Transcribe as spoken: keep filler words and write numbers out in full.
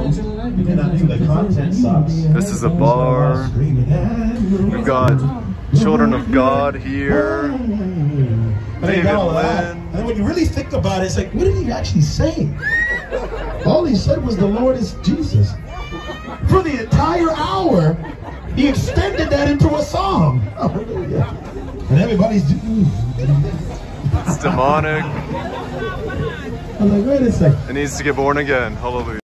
The content sucks. This is a bar. We've got children of God here. David Lynn. And when you really think about it, it's like, what did he actually say? All he said was the Lord is Jesus. For the entire hour, he extended that into a song. Hallelujah. And everybody's doing. It's demonic. I'm like, wait a second. It needs to get born again. Hallelujah.